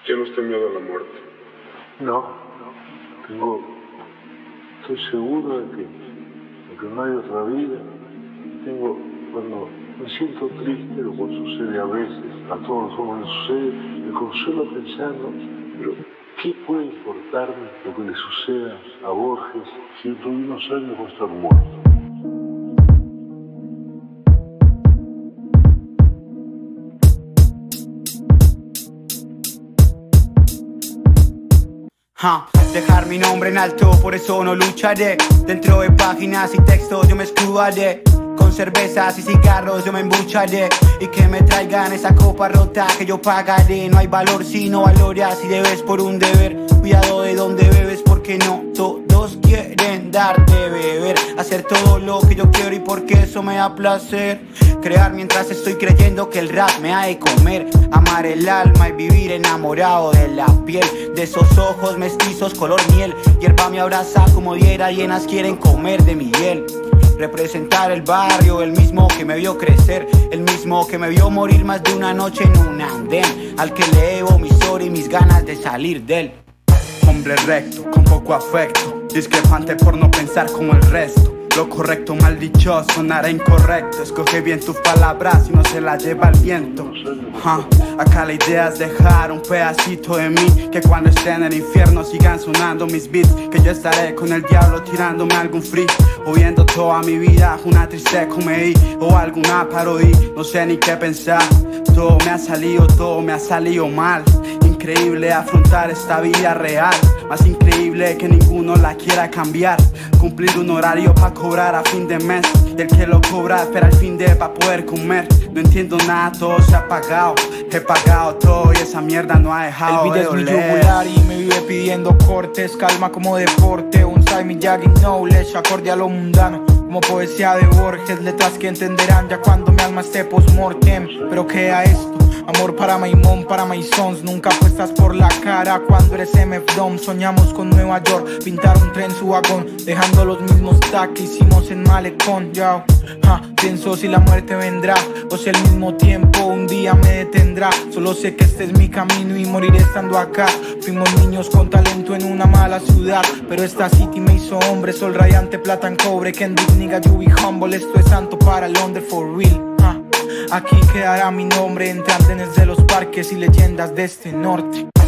¿Tienes miedo a la muerte? No, estoy seguro de que no hay otra vida. Cuando me siento triste, lo cual sucede a veces, a todos los hombres sucede, me consuelo pensando, pero ¿qué puede importarme lo que le suceda a Borges si dentro de unos años va a estar muerto? Dejar mi nombre en alto, por eso no lucharé. Dentro de páginas y textos yo me escudaré. Con cervezas y cigarros yo me embucharé. Y que me traigan esa copa rota que yo pagaré. No hay valor si no valoras y debes por un deber. Cuidado de donde bebes porque no todos quieren darte beber. Hacer todo lo que yo quiero y porque eso me da placer. Crear mientras estoy creyendo que el rap me ha de comer. Amar el alma y vivir enamorado de la piel. De esos ojos mestizos color miel. Hierba me abraza como diera, hienas quieren comer de mi hiel. Representar el barrio, el mismo que me vio crecer, el mismo que me vio morir más de una noche en un andén, al que le debo mi historia y mis ganas de salir de él. Hombre recto, con poco afecto, discrepante por no pensar como el resto. Lo correcto mal dicho sonará incorrecto. Escoge bien tus palabras y no se las lleva el viento. Acá la idea es dejar un pedacito de mí, que cuando esté en el infierno sigan sonando mis beats. Que yo estaré con el diablo tirándome algún free, o viendo toda mi vida una triste comedia o alguna parodia. No sé ni qué pensar. Todo me ha salido mal. Increíble afrontar esta vida real. Más increíble que ninguno la quiera cambiar. Cumplir un horario pa' cobrar a fin de mes. Y el que lo cobra espera el fin de pa' poder comer. No entiendo nada, todo se ha apagado. He pagado todo y esa mierda no ha dejado de doler. El beat es mi yugular y me vive pidiendo cortes. Calma como deporte, un Simon Jagging knowledge acorde a lo mundano. Como poesía de Borges, letras que entenderán ya cuando mi alma esté post-mortem. Pero queda esto, amor para my mom, para my sons. Nunca apuestas por la cara cuando eres MF Dom. Soñamos con Nueva York, pintar un tren su vagón, dejando los mismos tags que hicimos en Malecón. Yo, pienso si la muerte vendrá o si al mismo tiempo un día me detendrá. Solo sé que este es mi camino y moriré estando acá. Fuimos niños con talento en una mala ciudad, pero esta city me hizo hombre. Sol radiante, plata en cobre, Kendrick nigga, you be humble. Esto es santo para Londres for real. Aquí quedará mi nombre entre andenes de los parques y leyendas de este norte.